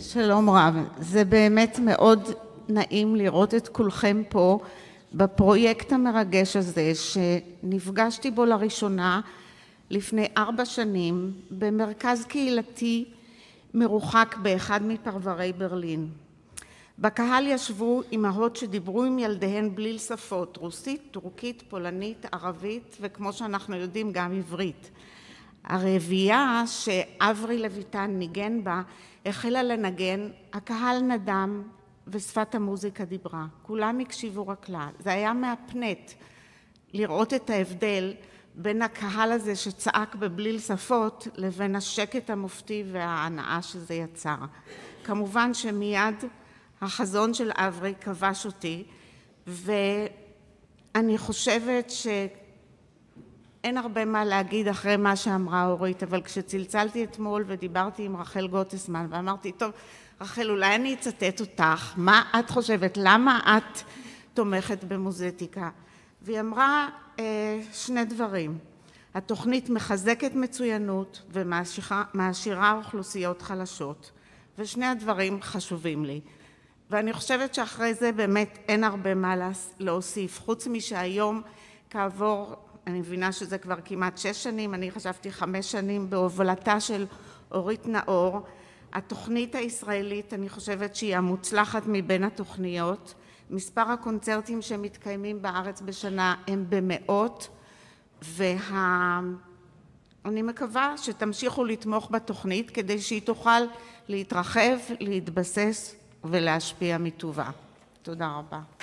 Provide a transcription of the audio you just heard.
שלום רב, זה באמת מאוד נעים לראות את כולכם פה בפרויקט המרגש הזה שנפגשתי בו לראשונה לפני 4 שנים במרכז קהילתי מרוחק באחד מפרברי ברלין. בקהל ישבו אימהות שדיברו עם ילדיהן בליל שפות, רוסית, טורקית, פולנית, ערבית וכמו שאנחנו יודעים גם עברית. הרביעייה שאברי לויטן ניגן בה החלה לנגן, הקהל נדם ושפת המוזיקה דיברה. כולם הקשיבו רק לה. זה היה מהפנט לראות את ההבדל בין הקהל הזה שצעק בבליל שפות לבין השקט המופתי וההנאה שזה יצר. כמובן שמיד החזון של אברי כבש אותי, ואני חושבת אין הרבה מה להגיד אחרי מה שאמרה אורית, אבל כשצלצלתי אתמול ודיברתי עם רחל גוטסמן ואמרתי, טוב, רחל, אולי אני אצטט אותך, מה את חושבת, למה את תומכת במוזיקה? והיא אמרה 2 דברים. התוכנית מחזקת מצוינות ומעשירה אוכלוסיות חלשות, ושני הדברים חשובים לי. ואני חושבת שאחרי זה באמת אין הרבה מה להוסיף, חוץ משהיום כעבור, אני מבינה שזה כבר כמעט 6 שנים, אני חשבתי 5 שנים בהובלתה של אורית נאור. התוכנית הישראלית, אני חושבת שהיא המוצלחת מבין התוכניות. מספר הקונצרטים שמתקיימים בארץ בשנה הם במאות, ואני מקווה שתמשיכו לתמוך בתוכנית כדי שהיא תוכל להתרחב, להתבסס ולהשפיע מטובה. תודה רבה.